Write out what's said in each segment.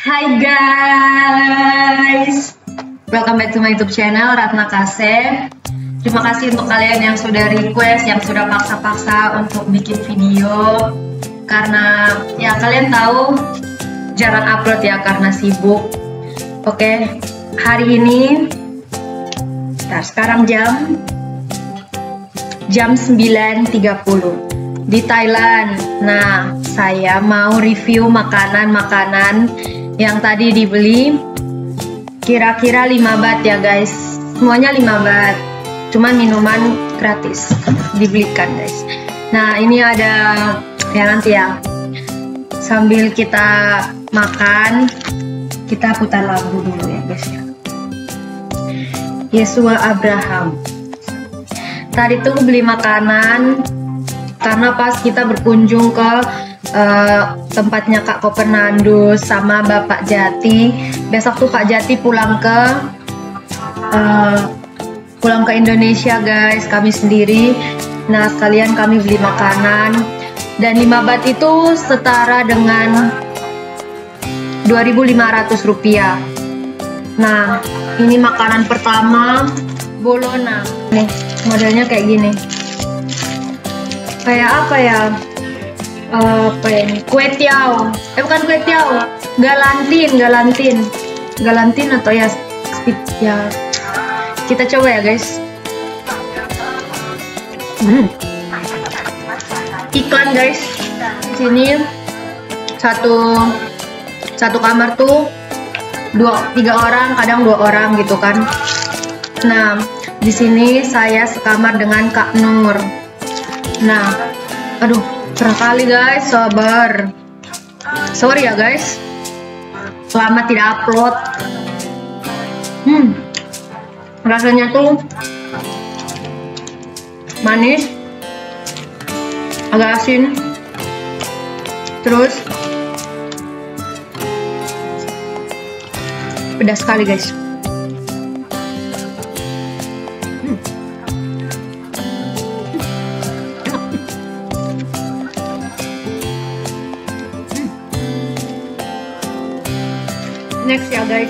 Hai guys, welcome back to my YouTube channel Ratna Kasep. Terima kasih untuk kalian yang sudah request, yang sudah paksa-paksa untuk bikin video. Karena ya kalian tahu jarang upload ya karena sibuk. Oke, hari ini sekarang jam 9.30 di Thailand. Nah, saya mau review makanan-makanan yang tadi dibeli. Kira-kira 5 baht ya guys. Semuanya 5 baht. Cuman minuman gratis dibelikan guys. Nah, ini ada ya nanti ya. Sambil kita makan, kita putar lagu dulu ya guys ya. Yesua Abraham. Tadi tuh beli makanan karena pas kita berkunjung ke tempatnya Kak Kopernandus sama Bapak Jati. Besok tuh Pak Jati pulang ke Indonesia guys, kami sendiri. Nah, sekalian kami beli makanan. Dan 5 baht itu setara dengan 2.500 rupiah. Nah, ini makanan pertama, bolona. Nih, modelnya kayak gini. Kayak apa ya? Apa ini? Kue tiao. Bukan kue tiao. Galantin atau ya ya. Kita coba ya, guys. Iklan, guys. Sini satu kamar tuh 3 orang, kadang 2 orang gitu kan. Nah, di sini saya sekamar dengan Kak Nur. Nah, aduh, cerah kali guys, sabar. Sorry ya guys, lama tidak upload. Rasanya tuh manis, agak asin, terus pedas sekali guys. Next ya guys.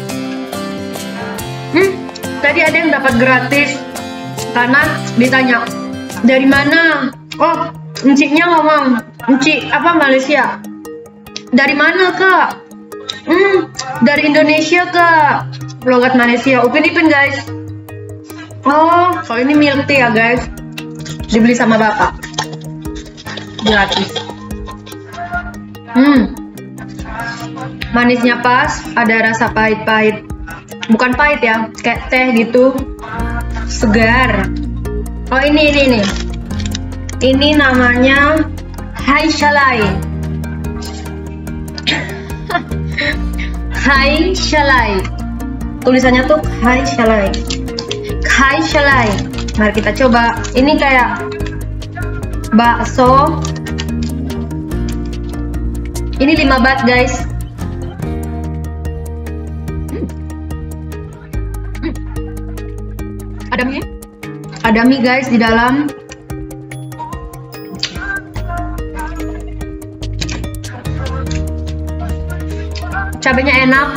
Tadi ada yang dapat gratis karena ditanya dari mana. Oh, enciknya ngomong, encik apa Malaysia. Dari mana kak? Dari Indonesia kak. Logat Malaysia. Upin Ipin guys. Oh, kalau ini milk tea ya guys. Dibeli sama bapak. Gratis. Manisnya pas, ada rasa pahit-pahit. Bukan pahit ya, kayak teh gitu. Segar. Oh, ini. Ini namanya Hai Shalai. Hai Shalai. Tulisannya tuh Hai Shalai. Hai Shalai. Mari kita coba. Ini kayak bakso. Ini 5 baht guys. Ada mie guys di dalam. Cabenya enak.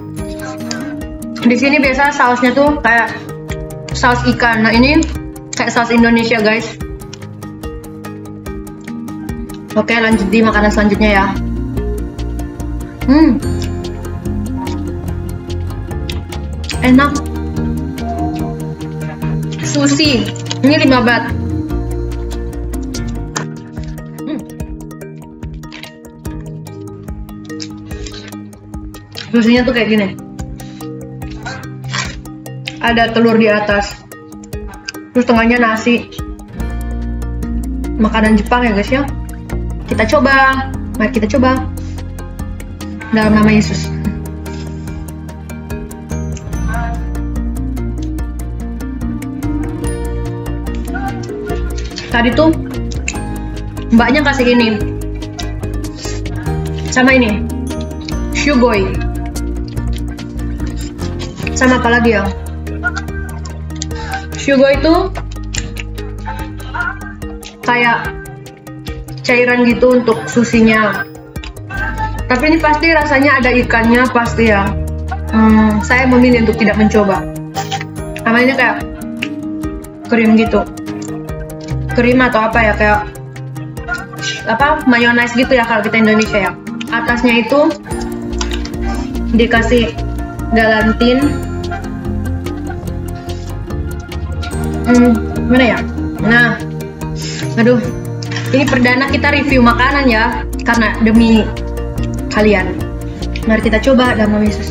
Di sini biasa sausnya tuh kayak saus ikan. Nah, ini kayak saus Indonesia guys. Oke, lanjut di makanan selanjutnya ya. Enak. Sushi, ini 5 baht. Sushinya tuh kayak gini. Ada telur di atas. Terus tengahnya nasi. Makanan Jepang ya guys ya. Kita coba. Mari kita coba. Dalam nama Yesus. Tadi tuh mbaknya kasih ini sama ini sugoi sama apa lagi ya, sugoi itu kayak cairan gitu untuk sushinya. Tapi ini pasti rasanya ada ikannya pasti ya. Saya memilih untuk tidak mencoba. Karena ini kayak krim gitu. Krim atau apa ya, kayak apa, mayones gitu ya kalau kita Indonesia ya. Atasnya itu dikasih galantin. Mana ya? Nah, aduh, ini perdana kita review makanan ya, karena demi kalian. Mari kita coba dalam nama Yesus.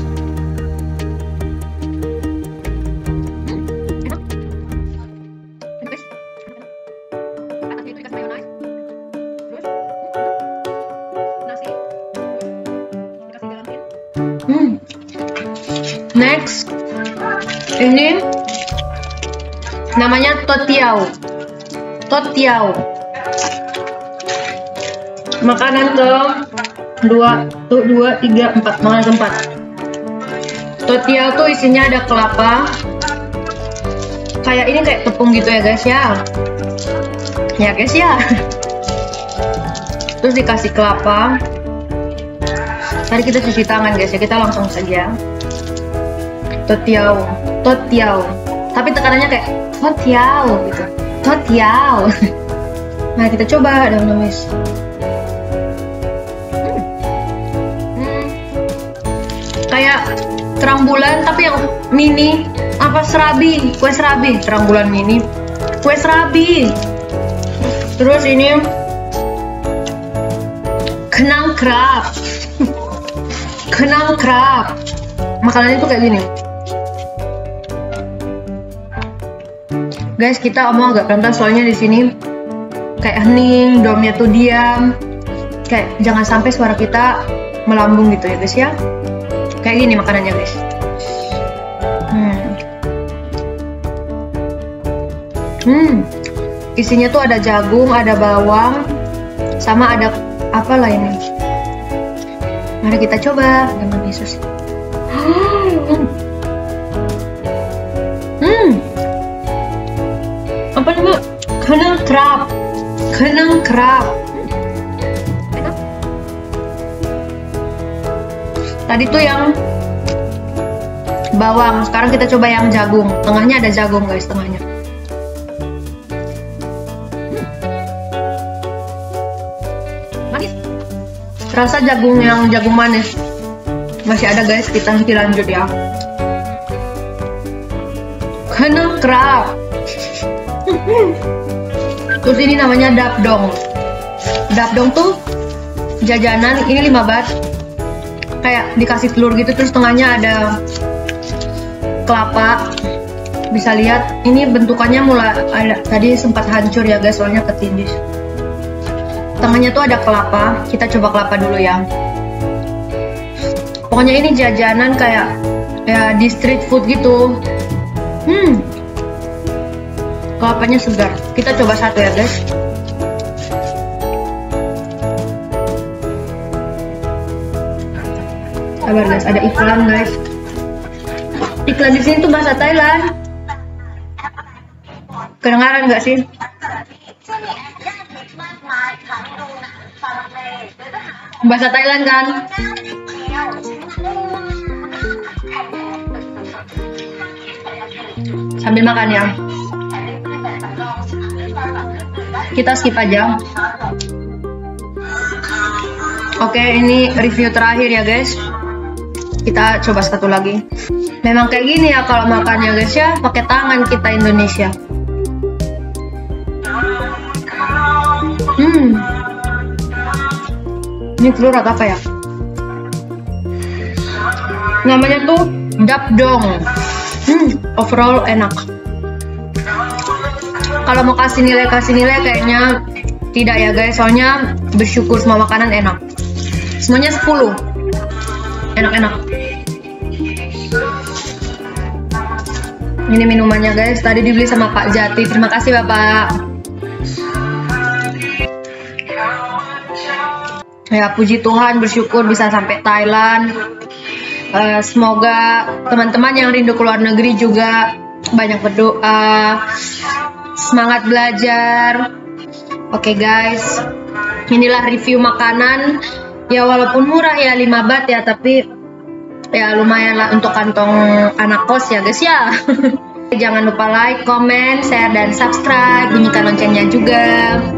Next, ini namanya totiao. Totiao. Makanan ke 2, 3, 4. Makanan keempat. Totiao tuh isinya ada kelapa. Kayak ini kayak tepung gitu ya guys ya. Ya guys ya. Terus dikasih kelapa. Tadi kita cuci tangan guys ya, kita langsung saja. Totiao, totiao. Tapi tekanannya kayak totiao gitu. Totiao. Nah, kita coba dalam numis. Kayak terang bulan tapi yang mini, apa, serabi, kue serabi, terang bulan mini, kue serabi. Terus ini kenang krab. Kenang krab. Makanannya tuh kayak gini. Guys, kita omong agak pelan-pelan soalnya di sini kayak hening, domnya tuh diam. Kayak jangan sampai suara kita melambung gitu ya guys ya. Kayak gini makanannya guys. Isinya tuh ada jagung, ada bawang, sama ada apa lah ini. Mari kita coba dengan Yesus. Apa namanya? Kenang krab. Kenang krab. Tadi tuh yang bawang, sekarang kita coba yang jagung. Tengahnya ada jagung guys, tengahnya. Manis. Rasa jagung yang jagung manis. Masih ada guys, kita lanjut ya. Kenang krab. Terus ini namanya dapdong. Dapdong tuh jajanan, ini 5 baht. Kayak dikasih telur gitu, terus tengahnya ada kelapa. Bisa lihat, ini bentukannya mulai ada, tadi sempat hancur ya guys, soalnya ketindih. Tengahnya tuh ada kelapa. Kita coba kelapa dulu ya. Pokoknya ini jajanan kayak ya di street food gitu. Kelapanya segar. Kita coba satu ya guys. Sabar guys, ada iklan guys. Iklan di sini tuh bahasa Thailand. Kedengaran nggak sih? Bahasa Thailand kan? Sambil makan ya. Kita skip aja. Oke, ini review terakhir ya guys. Kita coba satu lagi. Memang kayak gini ya kalau makannya guys ya, pakai tangan kita Indonesia. Ini telur atau apa ya? Namanya tuh dapdong. Overall enak. Kalau mau kasih nilai kayaknya tidak ya guys, soalnya bersyukur semua makanan enak. Semuanya 10. Enak-enak. Ini minumannya guys, tadi dibeli sama Pak Jati. Terima kasih Bapak. Ya puji Tuhan, bersyukur bisa sampai Thailand. Semoga teman-teman yang rindu ke luar negeri juga banyak berdoa, semangat belajar. Oke guys, inilah review makanan Ya walaupun murah ya 5 baht ya, tapi ya lumayan lah untuk kantong anak kos ya guys ya. Jangan lupa like, comment, share, dan subscribe, bunyikan loncengnya juga.